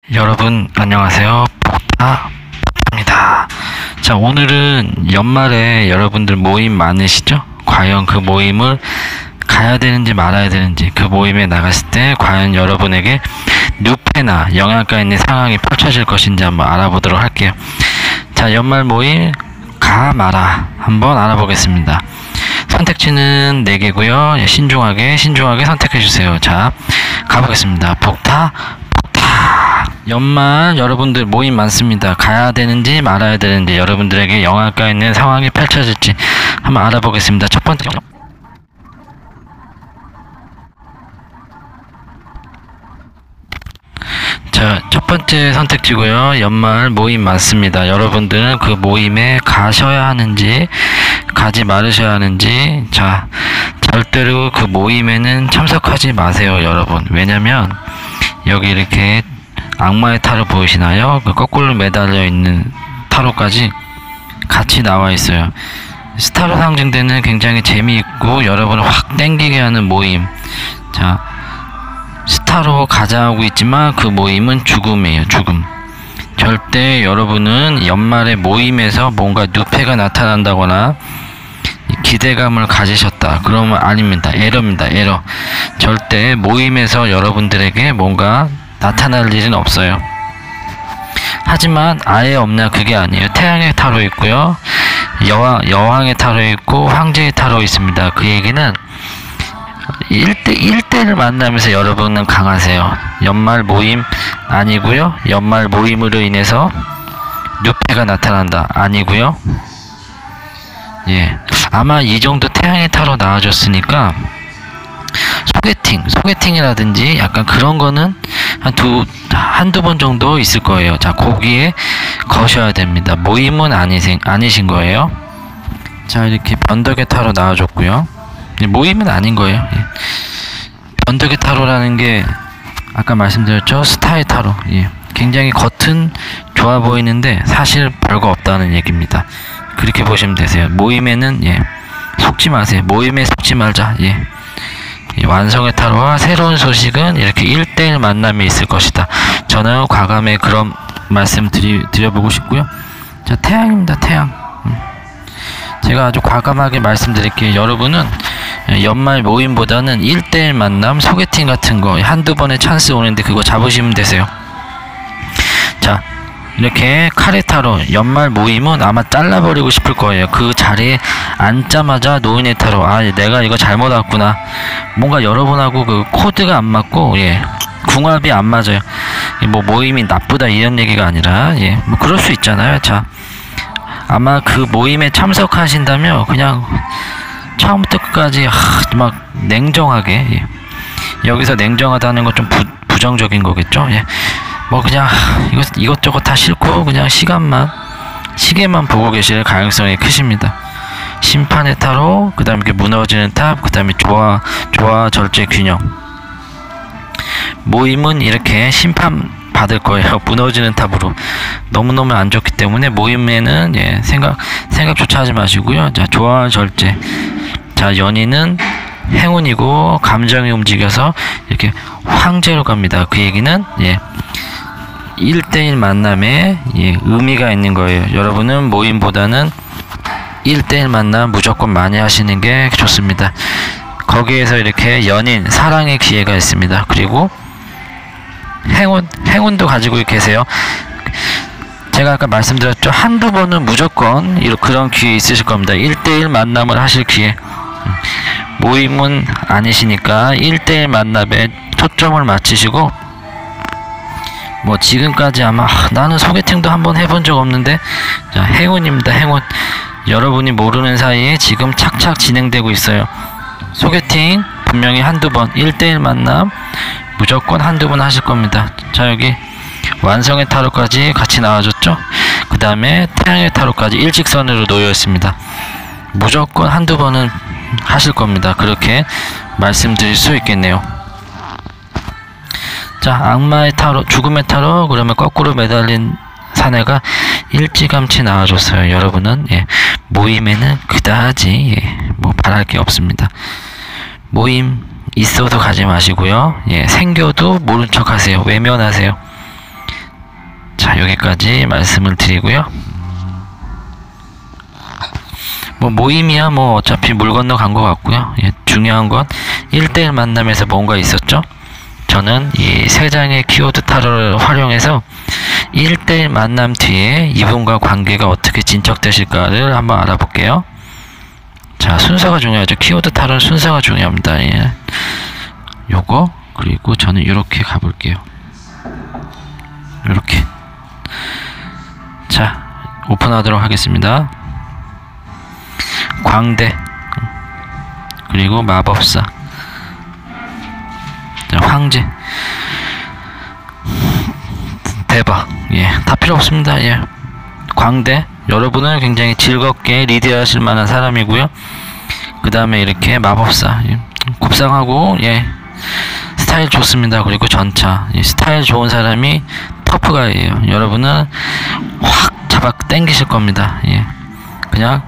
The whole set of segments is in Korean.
여러분 안녕하세요. 복타입니다. 자, 오늘은 연말에 여러분들 모임 많으시죠? 과연 그 모임을 가야 되는지 말아야 되는지, 그 모임에 나갔을 때 과연 여러분에게 늪에나 영향가 있는 상황이 펼쳐질 것인지 한번 알아보도록 할게요. 자, 연말 모임 가 마라 한번 알아보겠습니다. 선택지는 4개고요. 신중하게 선택해 주세요. 자, 가보겠습니다. 복타. 연말 여러분들 모임 많습니다. 가야 되는지 말아야 되는지, 여러분들에게 영향가 있는 상황이 펼쳐질지 한번 알아보겠습니다. 첫 번째, 자, 첫 번째 선택지고요. 연말 모임 많습니다. 여러분들은 그 모임에 가셔야 하는지 가지 말으셔야 하는지, 자, 절대로 그 모임에는 참석하지 마세요, 여러분. 왜냐면 여기 이렇게 악마의 타로 보이시나요? 그 거꾸로 매달려 있는 타로까지 같이 나와 있어요. 스타로 상징되는 굉장히 재미있고 여러분을 확 땡기게 하는 모임. 자, 스타로 가자하고 있지만 그 모임은 죽음이에요. 죽음. 절대 여러분은 연말에 모임에서 뭔가 누패가 나타난다거나 기대감을 가지셨다 그러면 아닙니다. 에러입니다. 에러. 절대 모임에서 여러분들에게 뭔가 나타날 일은 없어요. 하지만 아예 없나 그게 아니에요. 태양의 타로 있고요, 여왕의 타로 있고 황제의 타로 있습니다. 그 얘기는 1대1을 만나면서 여러분은 강하세요. 연말 모임 아니고요. 연말 모임으로 인해서 뇌패가 나타난다 아니고요. 예, 아마 이 정도 태양의 타로 나와줬으니까 소개팅이라든지 약간 그런 거는 한두 번 정도 있을 거예요. 자, 거기에 거셔야 됩니다. 모임은 아니신 거예요. 자, 이렇게 변덕의 타로 나와줬고요. 모임은 아닌 거예요. 예. 변덕의 타로라는 게 아까 말씀드렸죠. 스타의 타로. 예. 굉장히 겉은 좋아 보이는데 사실 별거 없다는 얘기입니다. 그렇게 보시면 되세요. 모임에는 속지 마세요. 모임에 속지 말자. 예. 완성의 타로와 새로운 소식은 이렇게 1대1 만남이 있을 것이다. 저는 과감히 그런 말씀 드려보고 싶고요. 자, 태양입니다. 태양. 제가 아주 과감하게 말씀드릴게요. 여러분은 연말 모임보다는 1대1 만남, 소개팅 같은 거 한두 번의 찬스 오는데 그거 잡으시면 되세요. 자, 이렇게 카레타로 연말 모임은 아마 잘라버리고 싶을 거예요. 그 자리에 앉자마자 노인의 타로, 아, 내가 이거 잘못 왔구나. 뭔가 여러분하고 그 코드가 안 맞고, 궁합이 안 맞아요. 뭐 모임이 나쁘다 이런 얘기가 아니라, 뭐 그럴 수 있잖아요. 자, 아마 그 모임에 참석하신다면 그냥 처음부터 끝까지 막 냉정하게, 여기서 냉정하다는 건 좀 부정적인 거겠죠. 뭐 그냥 이것저것 다 싫고 그냥 시계만 보고 계실 가능성이 크십니다. 심판의 타로, 그 다음에 무너지는 탑, 그 다음에 조화 절제 균형. 모임은 이렇게 심판 받을 거예요. 무너지는 탑으로. 너무너무 안 좋기 때문에 모임에는 생각조차 하지 마시고요. 자, 조화 절제. 자, 연인은 행운이고 감정이 움직여서 이렇게 황제로 갑니다. 그 얘기는 1대1 만남에 의미가 있는 거예요. 여러분은 모임보다는 1대1 만남 무조건 많이 하시는 게 좋습니다. 거기에서 이렇게 연인, 사랑의 기회가 있습니다. 그리고 행운도 가지고 계세요. 제가 아까 말씀드렸죠. 한두 번은 무조건 그런 기회 있으실 겁니다. 1대1 만남을 하실 기회. 모임은 아니시니까 1대1 만남에 초점을 맞추시고, 뭐 지금까지 아마 나는 소개팅도 한번 해본 적 없는데, 자, 행운입니다. 행운. 여러분이 모르는 사이에 지금 착착 진행되고 있어요. 소개팅 분명히 한두 번, 1대1 만남 무조건 한두 번 하실 겁니다. 자, 여기 완성의 타로까지 같이 나와줬죠. 그 다음에 태양의 타로까지 일직선으로 놓여 있습니다. 무조건 한두 번은 하실 겁니다. 그렇게 말씀드릴 수 있겠네요. 자, 악마의 타로, 죽음의 타로, 그러면 거꾸로 매달린 사내가 일찌감치 나와줬어요. 여러분은 모임에는 그다지 뭐 바랄 게 없습니다. 모임 있어도 가지 마시고요. 생겨도 모른 척 하세요. 외면하세요. 자, 여기까지 말씀을 드리고요. 뭐 모임이야 뭐 어차피 물 건너 간 것 같고요. 예, 중요한 건 1대1 만남에서 뭔가 있었죠. 저는 이 3장의 키워드 타로를 활용해서 1대1 만남 뒤에 이분과 관계가 어떻게 진척되실까를 한번 알아볼게요. 자, 순서가 중요하죠. 키워드 타로는 순서가 중요합니다. 예. 요거 그리고 저는 이렇게 가볼게요. 이렇게. 자, 오픈하도록 하겠습니다. 광대 그리고 마법사, 자, 황제, 대박. 예, 다 필요 없습니다. 예, 광대. 여러분은 굉장히 즐겁게 리드하실 만한 사람이고요. 그 다음에 이렇게 마법사, 예, 곱상하고, 예, 스타일 좋습니다. 그리고 전차, 예, 스타일 좋은 사람이 터프가예요. 여러분은 확 잡아 당기실 겁니다. 예, 그냥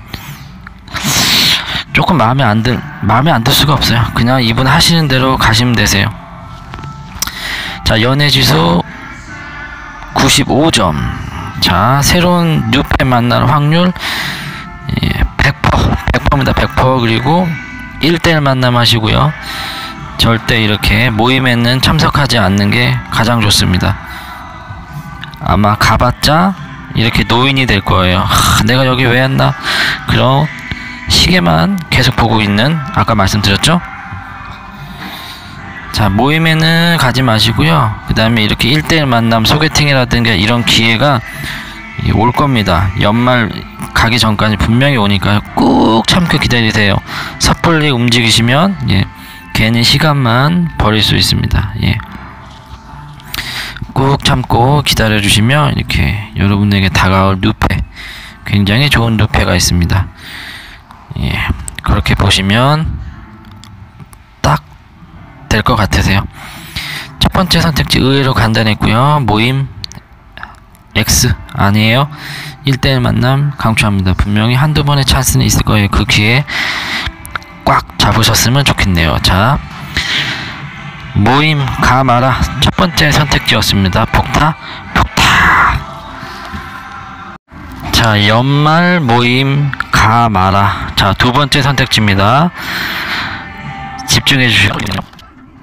조금 마음에 안 들 수가 없어요. 그냥 이분 하시는 대로 가시면 되세요. 자, 연애지수 95점. 자, 새로운 뉴페 만날 확률, 예, 100%입니다. 100%. 그리고 1대1 만남 하시고요. 절대 이렇게 모임에는 참석하지 않는 게 가장 좋습니다. 아마 가봤자 이렇게 노인이 될 거예요. 내가 여기 왜 왔나? 그럼 시계만 계속 보고 있는, 아까 말씀드렸죠? 자, 모임에는 가지 마시고요. 그 다음에 이렇게 1대1 만남, 소개팅이라든가 이런 기회가 올 겁니다. 연말 가기 전까지 분명히 오니까요. 꾹 참고 기다리세요. 섣불리 움직이시면, 예, 괜히 시간만 버릴 수 있습니다. 예, 꾹 참고 기다려 주시면 이렇게 여러분에게 다가올 뉴페, 굉장히 좋은 뉴페가 있습니다. 예, 그렇게 보시면 딱 될 것 같으세요. 첫 번째 선택지 의외로 간단했고요. 모임 X 아니에요. 1대1 만남 강추합니다. 분명히 한두 번의 찬스는 있을 거예요. 그 기회에 꽉 잡으셨으면 좋겠네요. 자, 모임 가 마라 첫 번째 선택지였습니다. 폭타. 자, 연말 모임 가 마라. 자, 두 번째 선택지입니다. 집중해 주시고요.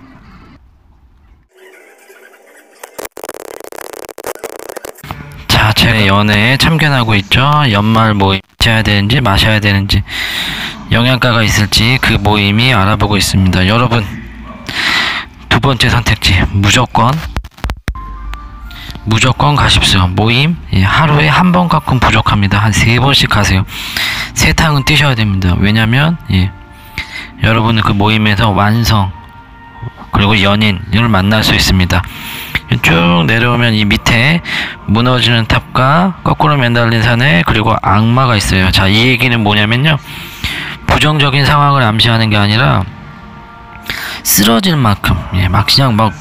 자, 제 연애에 참견하고 있죠. 연말 모임 해야 되는지 마셔야 되는지 영양가가 있을지 그 모임이 알아보고 있습니다. 여러분, 두 번째 선택지 무조건 가십시오. 모임, 예, 하루에 한 번 갖고는 부족합니다. 한 3번씩 가세요. 3탕은 뛰셔야 됩니다. 왜냐면, 예, 여러분은 그 모임에서 완성 그리고 연인을 만날 수 있습니다. 쭉 내려오면 이 밑에 무너지는 탑과 거꾸로 매달린 산에 그리고 악마가 있어요. 자, 이 얘기는 뭐냐면요, 부정적인 상황을 암시하는 게 아니라 쓰러질 만큼, 예, 막 그냥 막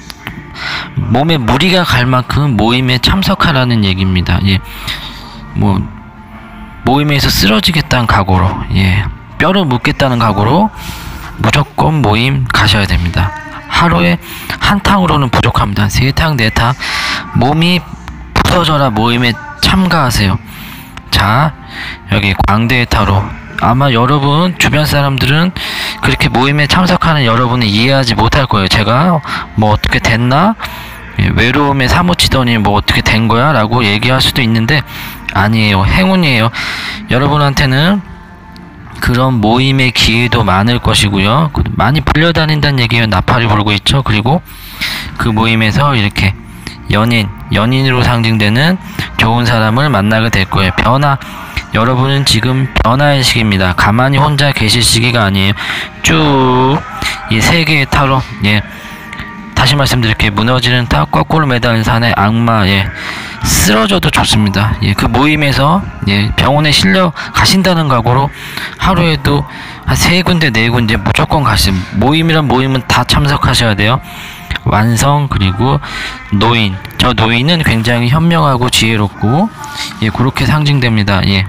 몸에 무리가 갈 만큼 모임에 참석하라는 얘기입니다. 예, 뭐 모임에서 쓰러지겠다는 각오로, 예, 뼈를 묻겠다는 각오로 무조건 모임 가셔야 됩니다. 하루에 한 탕으로는 부족합니다. 3탕, 4탕. 몸이 부서져라 모임에 참가하세요. 자, 여기 광대의 타로. 아마 여러분 주변 사람들은 그렇게 모임에 참석하는 여러분을 이해하지 못할 거예요. 제가 뭐 어떻게 됐나? 예, 외로움에 사무치더니 뭐 어떻게 된 거야? 라고 얘기할 수도 있는데 아니에요. 행운이에요. 여러분한테는 그런 모임의 기회도 많을 것이고요. 많이 불려다닌다는 얘기예요. 나팔이 불고 있죠. 그리고 그 모임에서 이렇게 연인으로 상징되는 좋은 사람을 만나게 될 거예요. 변화. 여러분은 지금 변화의 시기입니다. 가만히 혼자 계실 시기가 아니에요. 쭉 이 세 개의 타로, 예, 다시 말씀드릴게요. 무너지는 탑, 거꾸로 매달린 산의 악마, 예, 쓰러져도 좋습니다. 예, 그 모임에서, 예, 병원에 실려 가신다는 각오로 하루에도 한 3군데 4군데 무조건 가시면, 모임이란 모임은 다 참석하셔야 돼요. 완성. 그리고 노인, 저 노인은 굉장히 현명하고 지혜롭고, 예, 그렇게 상징됩니다. 예,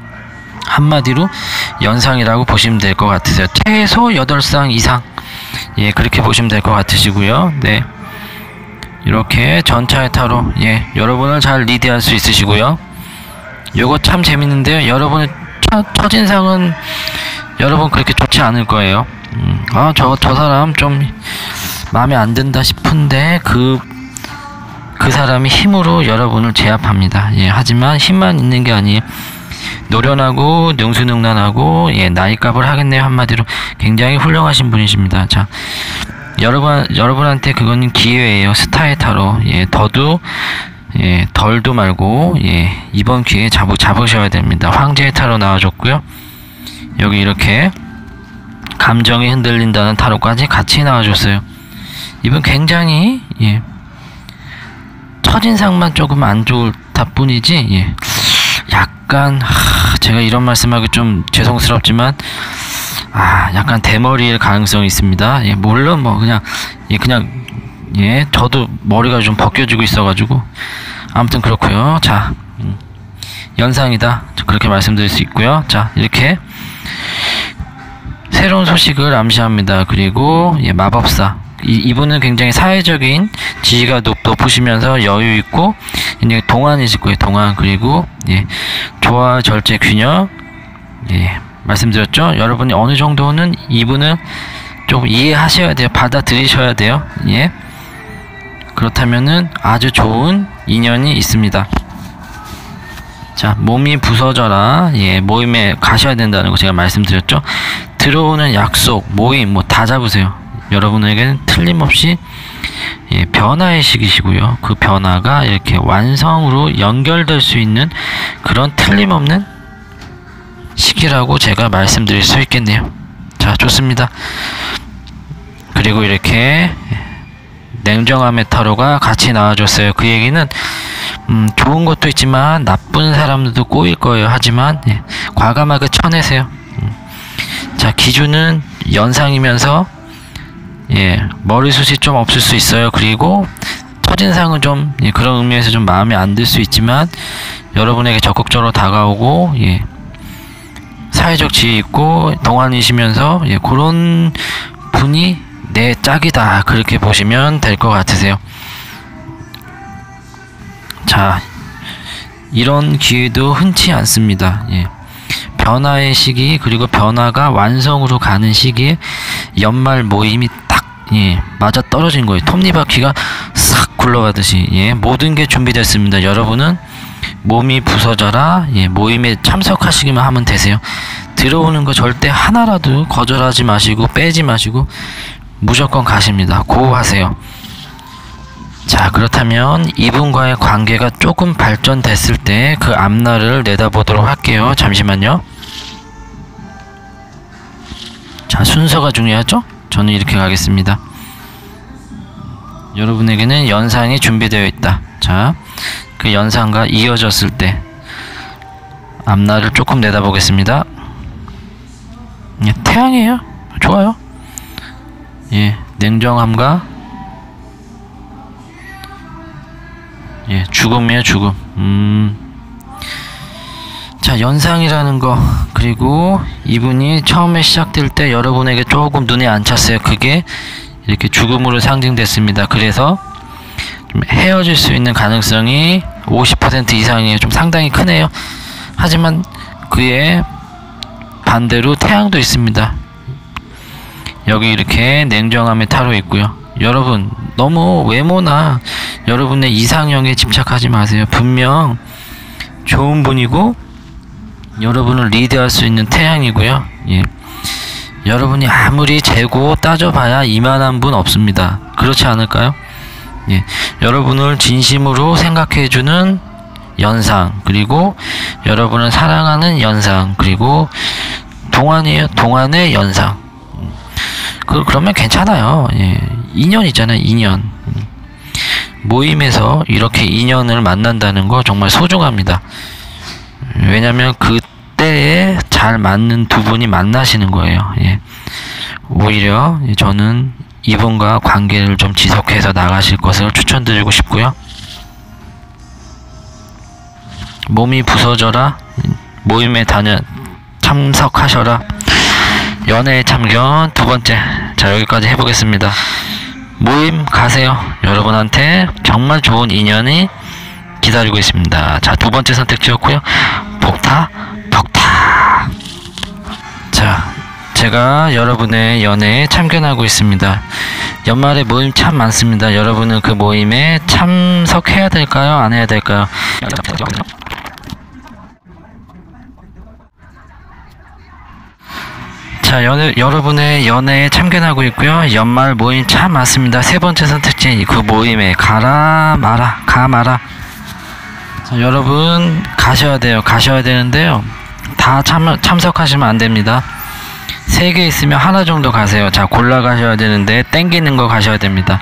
한마디로 연상이라고 보시면 될 것 같으세요. 최소 8쌍 이상, 예, 그렇게 보시면 될 것 같으시고요. 네, 이렇게 전차의 타로, 예, 여러분을 잘 리드할 수 있으시고요. 요거 참 재밌는데요. 여러분의 첫인상은 여러분 그렇게 좋지 않을 거예요. 저 사람 좀 마음에 안 든다 싶은데 그 사람이 힘으로 여러분을 제압합니다. 예, 하지만 힘만 있는 게 아니에요. 노련하고 능수능란하고, 예, 나이값을 하겠네요. 한마디로 굉장히 훌륭하신 분이십니다. 자, 여러분한테 그거는 기회예요. 스타의 타로. 예, 예, 덜도 말고, 예, 이번 기회에 잡으셔야 됩니다. 황제의 타로 나와줬고요. 여기 이렇게 감정이 흔들린다는 타로까지 같이 나와줬어요. 이분 굉장히, 예, 첫인상만 조금 안 좋다 뿐이지, 예, 약간, 제가 이런 말씀하기 좀 죄송스럽지만, 약간 대머리일 가능성이 있습니다. 예, 물론 뭐 그냥 저도 머리가 좀 벗겨지고 있어가지고, 아무튼 그렇고요. 자, 연상이다, 그렇게 말씀드릴 수 있고요. 자, 이렇게 새로운 소식을 암시합니다. 그리고, 예, 마법사. 이분은 굉장히 사회적인 지위가 높으시면서 여유 있고 굉장히 동안이실 거예요. 동안. 그리고, 예, 조화, 절제, 균형. 예, 말씀드렸죠. 여러분이 어느 정도는 이분은 좀 이해하셔야 돼요. 받아들이셔야 돼요. 예, 그렇다면은 아주 좋은 인연이 있습니다. 자, 몸이 부서져라. 예, 모임에 가셔야 된다는 거 제가 말씀드렸죠. 들어오는 약속, 모임 뭐 다 잡으세요. 여러분에게는 틀림없이, 예, 변화의 시기시고요. 그 변화가 이렇게 완성으로 연결될 수 있는 그런 틀림없는 시기라고 제가 말씀드릴 수 있겠네요. 자, 좋습니다. 그리고 이렇게 냉정함의 타로가 같이 나와줬어요. 그 얘기는 좋은 것도 있지만 나쁜 사람들도 꼬일 거예요. 하지만, 예, 과감하게 쳐내세요. 자, 기준은 연상이면서, 예, 머리숱이 좀 없을 수 있어요. 그리고 첫인상은 좀, 예, 그런 의미에서 좀 마음에 안 들 수 있지만 여러분에게 적극적으로 다가오고, 예, 사회적 지위 있고 동안이시면서, 예, 그런 분이 내 짝이다, 그렇게 보시면 될 것 같으세요. 자, 이런 기회도 흔치 않습니다. 예, 변화의 시기, 그리고 변화가 완성으로 가는 시기에 연말 모임이 딱, 예, 맞아 떨어진 거예요. 톱니바퀴가 싹 굴러가듯이. 예, 모든 게 준비됐습니다. 여러분은 몸이 부서져라, 예, 모임에 참석하시기만 하면 되세요. 들어오는 거 절대 하나라도 거절하지 마시고 빼지 마시고 무조건 가십니다. 고 하세요. 자, 그렇다면 이분과의 관계가 조금 발전됐을 때 그 앞날을 내다보도록 할게요. 잠시만요. 자, 순서가 중요하죠? 저는 이렇게 가겠습니다. 여러분에게는 연상이 준비되어 있다. 자, 그 연상과 이어졌을 때 앞날을 조금 내다보겠습니다. 예, 태양이에요. 좋아요. 예, 냉정함과, 예, 죽음이에요. 죽음. 자, 연상이라는 거, 그리고 이분이 처음에 시작될 때 여러분에게 조금 눈에 안 찼어요. 그게 이렇게 죽음으로 상징됐습니다. 그래서 좀 헤어질 수 있는 가능성이 50% 이상이에요. 좀 상당히 크네요. 하지만 그의 반대로 태양도 있습니다. 여기 이렇게 냉정함의 타로 있고요. 여러분, 너무 외모나 여러분의 이상형에 집착하지 마세요. 분명 좋은 분이고 여러분을 리드할 수 있는 태양이고요. 예, 여러분이 아무리 재고 따져봐야 이만한 분 없습니다. 그렇지 않을까요? 예, 여러분을 진심으로 생각해주는 연상, 그리고 여러분을 사랑하는 연상, 그리고 동안이에요. 동안의 연상. 그러면 괜찮아요. 예, 인연이잖아요. 인연. 모임에서 이렇게 인연을 만난다는 거 정말 소중합니다. 왜냐면 그때에 잘 맞는 두 분이 만나시는 거예요. 예, 오히려 저는 이분과 관계를 좀 지속해서 나가실 것을 추천드리고 싶고요. 몸이 부서져라, 모임에 참석하셔라, 연애의 참견 두 번째. 자, 여기까지 해보겠습니다. 모임 가세요. 여러분한테 정말 좋은 인연이 기다리고 있습니다. 자, 두 번째 선택지였고요. 복타. 자, 제가 여러분의 연애에 참견하고 있습니다. 연말에 모임 참 많습니다. 여러분은 그 모임에 참석해야 될까요? 안 해야 될까요? 자, 여러분의 연애에 참견하고 있고요. 연말 모임 참 많습니다. 세 번째 선택지, 그 모임에 가라 마라, 가 마라. 자, 여러분 가셔야 돼요. 가셔야 되는데요. 다 참석하시면 안 됩니다. 3개 있으면 하나 정도 가세요. 자, 골라 가셔야 되는데 땡기는 거 가셔야 됩니다.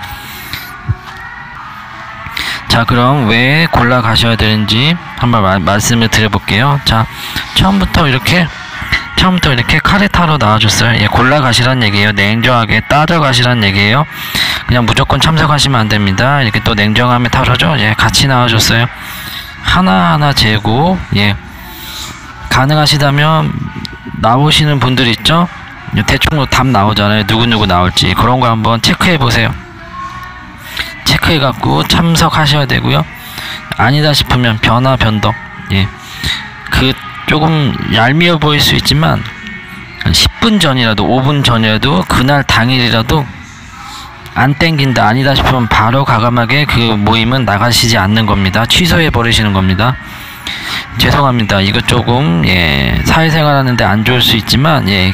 자, 그럼 왜 골라 가셔야 되는지 한번 말씀을 드려볼게요. 자, 처음부터 이렇게 카레타로 나와줬어요. 예, 골라 가시란 얘기예요. 냉정하게 따져 가시란 얘기예요. 그냥 무조건 참석하시면 안 됩니다. 이렇게 또 냉정함의 타로죠. 예, 같이 나와줬어요. 하나하나 재고, 예, 가능하시다면 나오시는 분들 있죠? 대충 답 나오잖아요. 누구누구 나올지. 그런 거 한번 체크해 보세요. 체크해 갖고 참석하셔야 되고요. 아니다 싶으면 변화 변동. 예, 그 조금 얄미워 보일 수 있지만 10분 전이라도 5분 전이라도 그날 당일이라도 안 땡긴다, 아니다 싶으면 바로 과감하게 그 모임은 나가시지 않는 겁니다. 취소해 버리시는 겁니다. 죄송합니다. 이거 조금, 예, 사회생활 하는데 안 좋을 수 있지만, 예,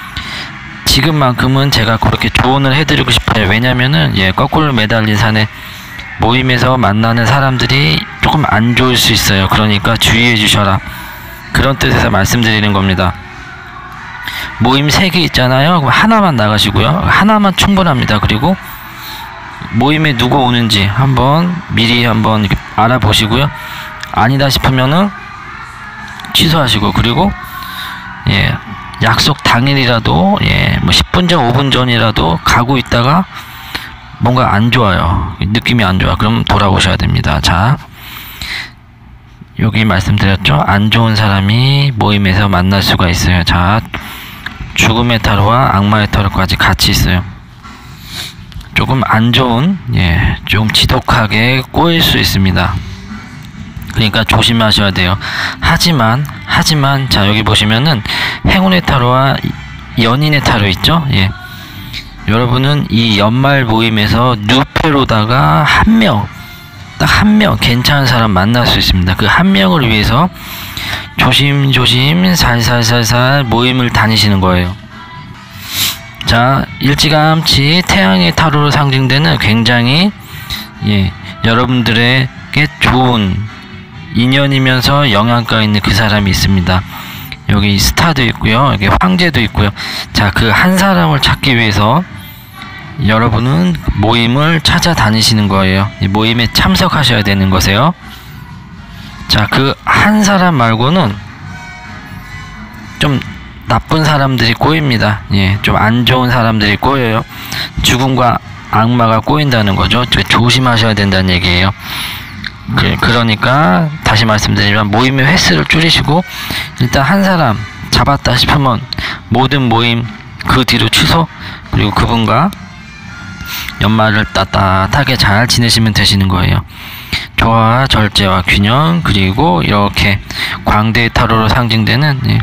지금만큼은 제가 그렇게 조언을 해드리고 싶어요. 왜냐면은, 예, 거꾸로 매달린 산에 모임에서 만나는 사람들이 조금 안 좋을 수 있어요. 그러니까 주의해 주셔라. 그런 뜻에서 말씀드리는 겁니다. 모임 3개 있잖아요. 그럼 하나만 나가시고요. 하나만 충분합니다. 그리고 모임에 누구 오는지 한번 미리 한번 이렇게 알아보시고요. 아니다 싶으면은 취소하시고, 그리고, 예, 약속 당일이라도, 예, 뭐 10분 전 5분 전이라도 가고 있다가 뭔가 안 좋아요. 느낌이 안 좋아. 그럼 돌아오셔야 됩니다. 자, 여기 말씀드렸죠? 안 좋은 사람이 모임에서 만날 수가 있어요. 자, 죽음의 타로와 악마의 타로까지 같이 있어요. 조금 안 좋은, 예, 좀 지독하게 꼬일 수 있습니다. 그러니까 조심하셔야 돼요. 하지만, 자, 여기 보시면은 행운의 타로와 연인의 타로 있죠? 예. 여러분은 이 연말 모임에서 뉴페로다가 딱 한 명 괜찮은 사람 만날 수 있습니다. 그 한 명을 위해서 조심조심 살살살살 모임을 다니시는 거예요. 자, 일찌감치 태양의 타로로 상징되는 굉장히, 예, 여러분들에게 좋은 인연이면서 영향가 있는 그 사람이 있습니다. 여기 스타도 있고요. 여기 황제도 있고요. 자, 그 한 사람을 찾기 위해서 여러분은 모임을 찾아다니시는 거예요. 이 모임에 참석하셔야 되는 거세요. 자, 그 한 사람 말고는 좀 나쁜 사람들이 꼬입니다. 예, 좀 안 좋은 사람들이 꼬여요. 죽음과 악마가 꼬인다는 거죠. 조심하셔야 된다는 얘기예요. 그러니까 다시 말씀드리면 모임의 횟수를 줄이시고, 일단 한 사람 잡았다 싶으면 모든 모임 그 뒤로 취소, 그리고 그분과 연말을 따뜻하게 잘 지내시면 되시는 거예요. 조화, 절제와 균형, 그리고 이렇게 광대의 타로로 상징되는, 예,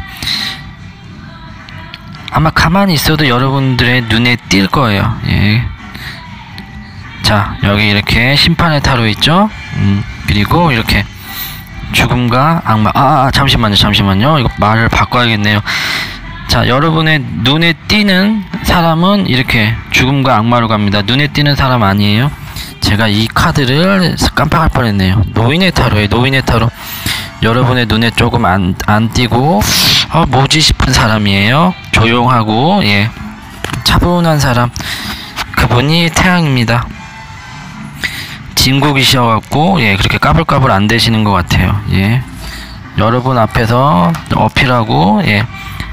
아마 가만히 있어도 여러분들의 눈에 띌 거예요. 예. 자, 여기 이렇게 심판의 타로 있죠? 그리고 이렇게 죽음과 악마. 잠시만요. 이거 말을 바꿔야겠네요. 자, 여러분의 눈에 띄는 사람은 이렇게 죽음과 악마로 갑니다. 눈에 띄는 사람 아니에요. 제가 이 카드를 깜빡할 뻔했네요. 노인의 타로예요. 노인의 타로. 여러분의 눈에 조금 안 띄고, 뭐지 싶은 사람이에요. 조용하고, 예, 차분한 사람. 그분이 태양입니다. 진국이셔갖고, 예, 그렇게 까불까불 안 되시는 것 같아요. 예, 여러분 앞에서 어필하고, 예,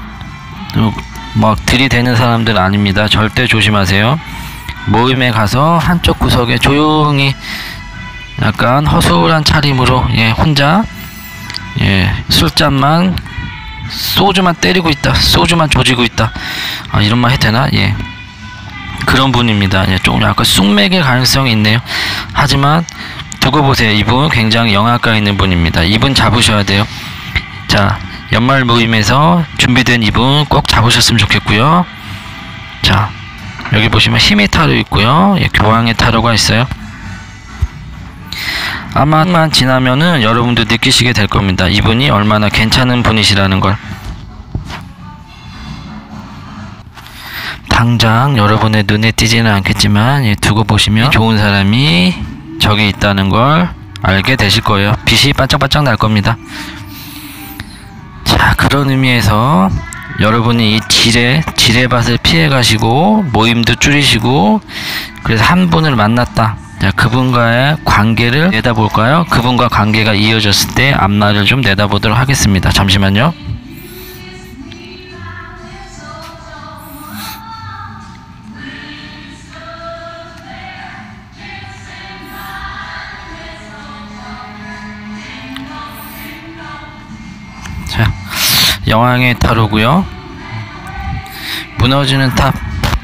막 들이대는 사람들 아닙니다. 절대 조심하세요. 모임에 가서 한쪽 구석에 조용히 약간 허술한 차림으로, 예, 혼자, 예, 술잔만, 소주만 때리고 있다, 소주만 조지고 있다, 이런 말 해도 되나? 예, 그런 분입니다. 예, 조금 약간 쑥맥의 가능성이 있네요. 하지만 두고 보세요. 이분 굉장히 영악가 있는 분입니다. 이분 잡으셔야 돼요. 자, 연말 모임에서 준비된 이분 꼭 잡으셨으면 좋겠고요. 자, 여기 보시면 힘의 타로 있고요. 예, 교황의 타로가 있어요. 아마만 지나면은 여러분도 느끼시게 될 겁니다. 이분이 얼마나 괜찮은 분이시라는 걸. 당장 여러분의 눈에 띄지는 않겠지만, 예, 두고 보시면 좋은 사람이 저기 있다는 걸 알게 되실 거예요. 빛이 반짝반짝 날 겁니다. 자, 그런 의미에서 여러분이 이 지뢰밭을 피해 가시고 모임도 줄이시고, 그래서 한 분을 만났다. 자, 그분과의 관계를 내다볼까요? 그분과 관계가 이어졌을 때 앞날을 좀 내다보도록 하겠습니다. 잠시만요. 자, 여왕의 타로고요. 무너지는 탑,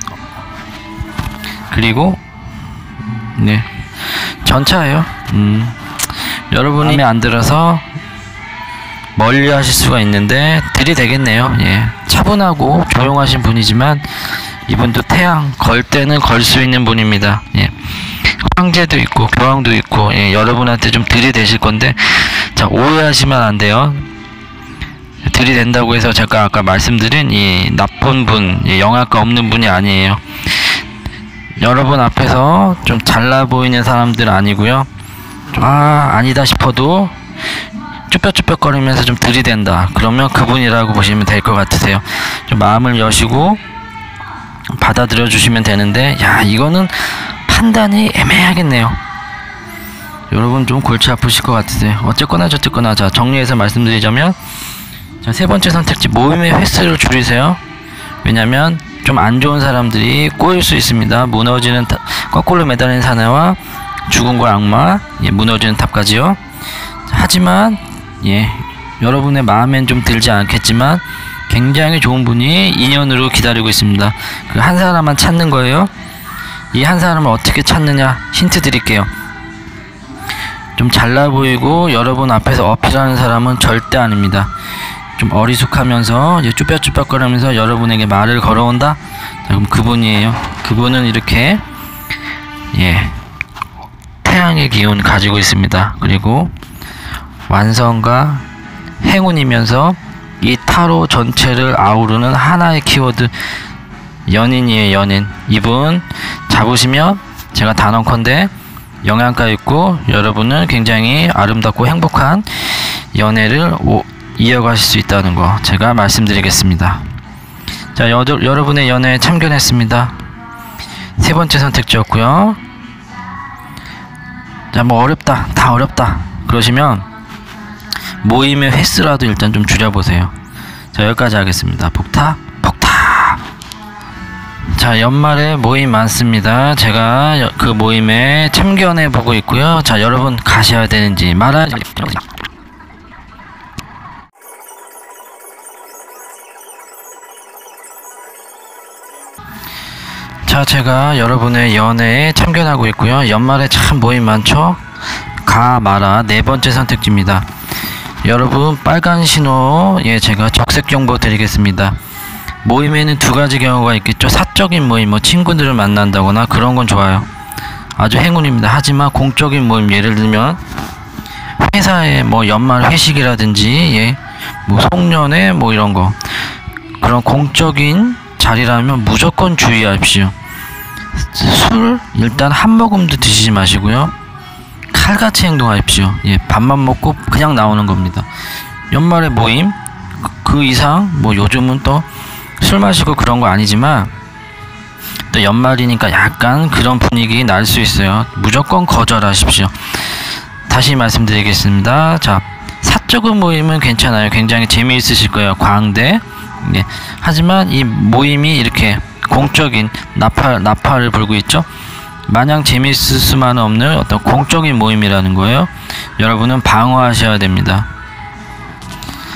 그리고 네, 전차예요. 여러분이 마음에 안 들어서 멀리 하실 수가 있는데 들이대겠네요. 예, 차분하고 조용하신 분이지만 이분도 태양 걸 때는 걸 수 있는 분입니다. 예, 황제도 있고 교황도 있고, 예, 여러분한테 좀 들이대실 건데, 자, 오해하시면 안 돼요. 들이댄다고 해서 제가 아까 말씀드린 이 나쁜 분, 영악가 없는 분이 아니에요. 여러분 앞에서 좀 잘나 보이는 사람들 아니고요. 아니다 싶어도 쭈뼛쭈뼛거리면서 좀 들이댄다. 그러면 그분이라고 보시면 될 것 같으세요. 좀 마음을 여시고 받아들여 주시면 되는데, 야, 이거는 판단이 애매하겠네요. 여러분 좀 골치 아프실 것 같으세요. 어쨌거나 저쨌거나, 자, 정리해서 말씀드리자면, 자, 세 번째 선택지, 모임의 횟수를 줄이세요. 왜냐면 좀 안 좋은 사람들이 꼬일 수 있습니다. 무너지는 거꾸로 매달린 사내와 죽음과 악마, 예, 무너지는 탑까지요. 하지만, 예, 여러분의 마음엔 좀 들지 않겠지만 굉장히 좋은 분이 인연으로 기다리고 있습니다. 그 한 사람만 찾는 거예요. 이 한 사람을 어떻게 찾느냐, 힌트 드릴게요. 좀 잘나 보이고 여러분 앞에서 어필하는 사람은 절대 아닙니다. 좀 어리숙하면서 쭈뼛쭈뼛거리면서 여러분에게 말을 걸어온다? 자, 그럼 그분이에요. 그분은 이렇게, 예, 태양의 기운 가지고 있습니다. 그리고 완성과 행운이면서 이 타로 전체를 아우르는 하나의 키워드, 연인이에요. 연인. 이분 잡으시면 제가 단언컨대 영양가 있고 여러분은 굉장히 아름답고 행복한 연애를 이어가실 수 있다는 거 제가 말씀드리겠습니다. 자, 여러분의 연애에 참견했습니다. 세 번째 선택지였고요. 자, 뭐 어렵다, 다 어렵다 그러시면 모임의 횟수라도 일단 좀 줄여보세요. 자, 여기까지 하겠습니다. 폭타. 자, 연말에 모임 많습니다. 제가 그 모임에 참견해 보고 있고요. 자, 여러분 가셔야 되는지 말아야 되는지. 자, 제가 여러분의 연애에 참견하고 있고요. 연말에 참 모임 많죠? 가, 마라, 네 번째 선택지입니다. 여러분 빨간 신호, 예, 제가 적색 정보 드리겠습니다. 모임에는 두 가지 경우가 있겠죠. 사적인 모임, 뭐 친구들을 만난다거나 그런 건 좋아요. 아주 행운입니다. 하지만 공적인 모임, 예를 들면 회사의 뭐 연말 회식이라든지, 예, 뭐 송년회 뭐 이런 거, 그런 공적인 자리라면 무조건 주의하십시오. 술 일단 한 모금도 드시지 마시고요. 칼같이 행동하십시오. 예, 밥만 먹고 그냥 나오는 겁니다. 연말에 모임 그 이상, 뭐 요즘은 또 술 마시고 그런 거 아니지만 또 연말이니까 약간 그런 분위기 날 수 있어요. 무조건 거절하십시오. 다시 말씀드리겠습니다. 자, 사적인 모임은 괜찮아요. 굉장히 재미있으실 거예요. 광대. 예. 하지만 이 모임이 이렇게 공적인 나팔을 불고 있죠. 마냥 재미있을 수만 없는 어떤 공적인 모임이라는 거예요. 여러분은 방어하셔야 됩니다.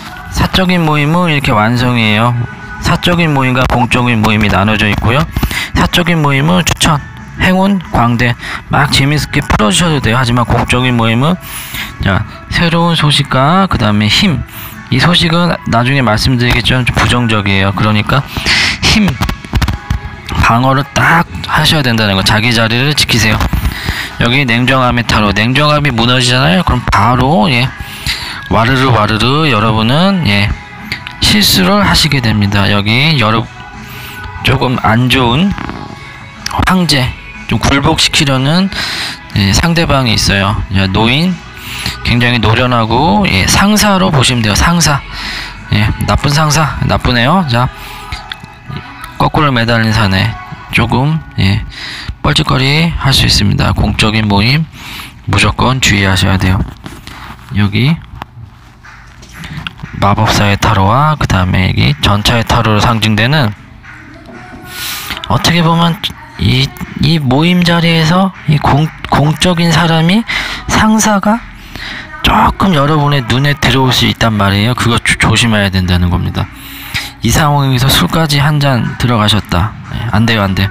사적인 모임은 이렇게 완성이에요. 사적인 모임과 공적인 모임이 나눠져 있고요. 사적인 모임은 추천, 행운, 광대 막 재밌게 풀어주셔도 돼요. 하지만 공적인 모임은 자, 새로운 소식과 그 다음에 힘, 이 소식은 나중에 말씀드리겠지만 좀 부정적이에요. 그러니까 힘 방어를 딱 하셔야 된다는 거. 자기 자리를 지키세요. 여기 냉정함의 타로, 냉정함이 무너지잖아요. 그럼 바로 와르르 여러분은 실수를 하시게 됩니다. 여기 조금 안 좋은 황제, 좀 굴복시키려는 상대방이 있어요. 노인, 굉장히 노련하고 상사로 보시면 돼요. 상사, 나쁜 상사, 나쁘네요. 자, 거꾸로 매달린 사내, 조금 뻘짓거리 할 수 있습니다. 공적인 모임 무조건 주의하셔야 돼요. 여기 마법사의 타로와 그 다음에 여기 전차의 타로로 상징되는, 어떻게 보면 이 모임 자리에서 이 공적인 사람이, 상사가 조금 여러분의 눈에 들어올 수 있단 말이에요. 그거 조심해야 된다는 겁니다. 이 상황에서 술까지 한 잔 들어가셨다. 안 돼요, 안 돼.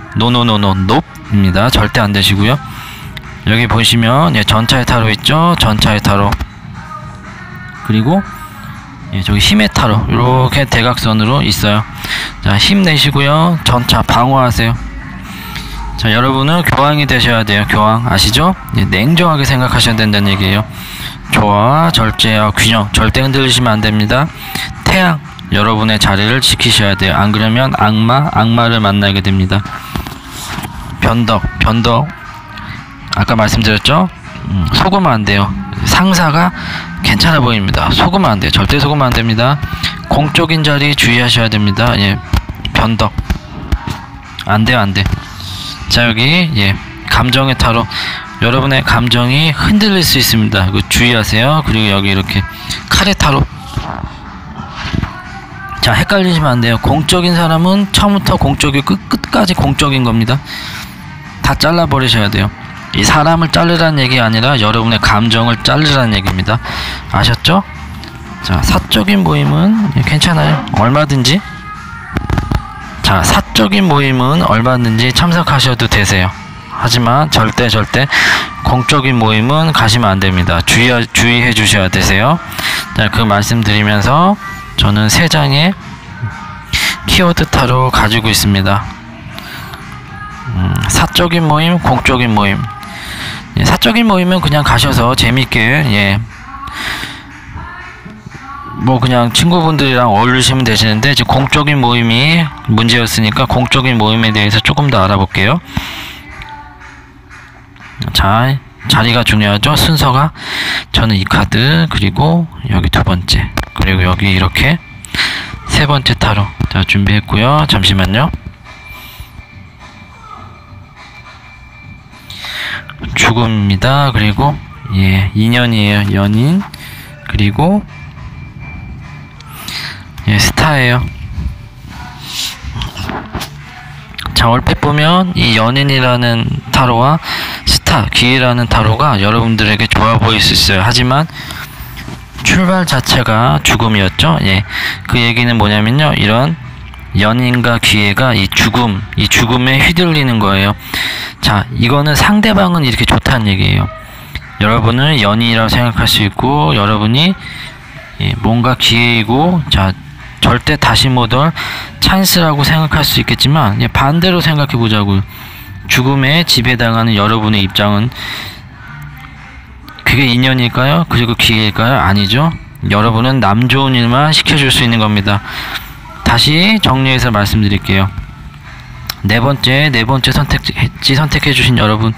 노입니다. 절대 안 되시고요. 여기 보시면 전차의 타로 있죠. 전차의 타로, 그리고 저기 힘의 타로, 이렇게 대각선으로 있어요. 자, 힘내시고요. 전차 방어하세요. 자, 여러분은 교황이 되셔야 돼요. 교황 아시죠? 냉정하게 생각하셔야 된다는 얘기예요. 조화와 절제와 균형, 절대 흔들리시면 안 됩니다. 태양, 여러분의 자리를 지키셔야 돼요. 안 그러면 악마를 만나게 됩니다. 변덕, 아까 말씀드렸죠? 속으면 안 돼요. 상사가 괜찮아 보입니다. 속으면 안 돼요. 절대 속으면 안 됩니다. 공적인 자리 주의하셔야 됩니다. 변덕 안 돼요, 안 돼. 자, 여기 감정의 타로, 여러분의 감정이 흔들릴 수 있습니다. 그 주의하세요. 그리고 여기 이렇게 칼의 타로. 자, 헷갈리시면 안 돼요. 공적인 사람은 처음부터 공적이고 끝까지 공적인 겁니다. 다 잘라버리셔야 돼요. 이 사람을 자르라는 얘기가 아니라 여러분의 감정을 자르라는 얘기입니다. 아셨죠? 자, 사적인 모임은 괜찮아요. 얼마든지. 자, 사적인 모임은 얼마든지 참석하셔도 되세요. 하지만 절대 공적인 모임은 가시면 안 됩니다. 주의해 주셔야 되세요. 자, 그 말씀드리면서 저는 3장의 키워드 타로 가지고 있습니다. 사적인 모임, 공적인 모임. 사적인 모임은 그냥 가셔서 재밌게 뭐 그냥 친구분들이랑 어울리시면 되시는데, 지금 공적인 모임이 문제였으니까 공적인 모임에 대해서 조금 더 알아볼게요. 자, 자리가 중요하죠. 순서가, 저는 이 카드, 그리고 여기 2번째, 그리고 여기 이렇게 3번째 타로 자 준비했고요. 잠시만요. 죽음입니다. 그리고 인연이에요. 연인. 그리고 스타예요. 자, 얼핏 보면 이 연인이라는 타로와 스타, 기회라는 타로가 여러분들에게 좋아 보일 수 있어요. 하지만 출발 자체가 죽음이었죠. 그 얘기는 뭐냐면요, 이런 연인과 기회가 이 죽음에 휘둘리는 거예요. 자, 이거는 상대방은 이렇게 좋다는 얘기예요. 여러분은 연인이라고 생각할 수 있고, 여러분이 뭔가 기회이고, 자, 절대 다시 못 올 찬스라고 생각할 수 있겠지만, 반대로 생각해 보자고요. 죽음에 지배당하는 여러분의 입장은, 그게 인연일까요? 그리고 기회일까요? 아니죠. 여러분은 남 좋은 일만 시켜줄 수 있는 겁니다. 다시 정리해서 말씀드릴게요. 네 번째 선택해 주신 여러분,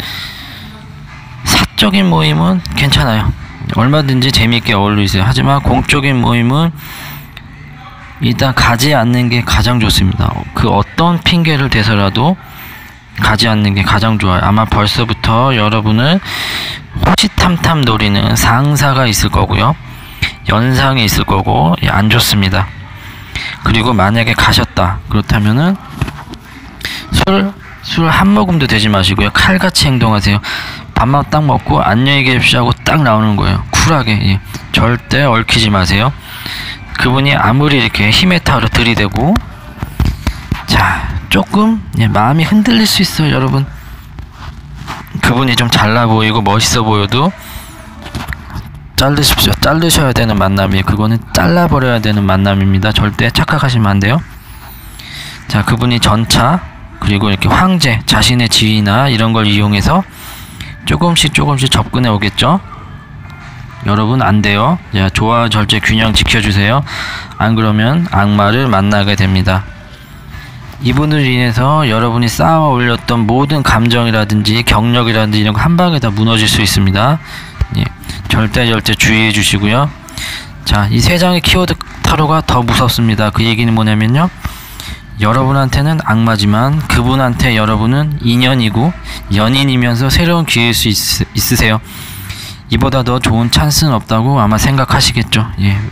사적인 모임은 괜찮아요. 얼마든지 재미있게 어울리세요. 하지만 공적인 모임은 일단 가지 않는 게 가장 좋습니다. 그 어떤 핑계를 대서라도 가지 않는 게 가장 좋아요. 아마 벌써부터 여러분은 호시탐탐 노리는 상사가 있을 거고요. 연상이 있을 거고, 안 좋습니다. 그리고 만약에 가셨다 그렇다면은 술 한 모금도 되지 마시고요. 칼같이 행동하세요. 밥만 딱 먹고 안녕히 계십시오 하고 딱 나오는 거예요. 쿨하게. 절대 얽히지 마세요. 그분이 아무리 이렇게 힘의 타로 들이대고, 자, 조금 마음이 흔들릴 수 있어요, 여러분. 그분이 좀 잘나 보이고 멋있어 보여도 자르십시오. 자르셔야 되는 만남이에요. 그거는 잘라버려야 되는 만남입니다. 절대 착각하시면 안 돼요. 자, 그분이 전차 그리고 이렇게 황제, 자신의 지위나 이런 걸 이용해서 조금씩 접근해 오겠죠. 여러분 안 돼요. 자, 조화 절제 균형 지켜주세요. 안 그러면 악마를 만나게 됩니다. 이분으로 인해서 여러분이 쌓아 올렸던 모든 감정이라든지 경력이라든지 이런 거 한 방에 다 무너질 수 있습니다. 절대 주의해 주시고요. 자, 이 세 장의 키워드 타로가 더 무섭습니다. 그 얘기는 뭐냐면요, 여러분한테는 악마지만 그분한테 여러분은 인연이고 연인이면서 새로운 기회일 수 있으세요. 이보다 더 좋은 찬스는 없다고 아마 생각하시겠죠.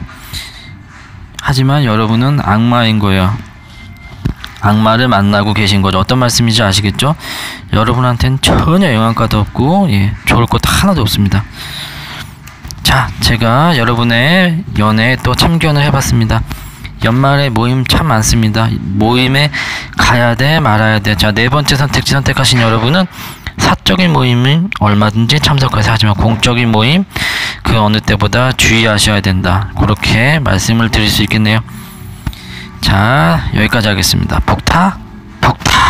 하지만 여러분은 악마인 거예요. 악마를 만나고 계신 거죠. 어떤 말씀인지 아시겠죠? 여러분한테는 전혀 영향가도 없고 좋을 것 하나도 없습니다. 자, 제가 여러분의 연애에 또 참견을 해봤습니다. 연말에 모임 참 많습니다. 모임에 가야 돼 말아야 돼. 자, 네 번째 선택지 선택하신 여러분은 사적인 모임은 얼마든지 참석하세요. 하지만 공적인 모임 그 어느 때보다 주의하셔야 된다. 그렇게 말씀을 드릴 수 있겠네요. 자, 여기까지 하겠습니다. 복타.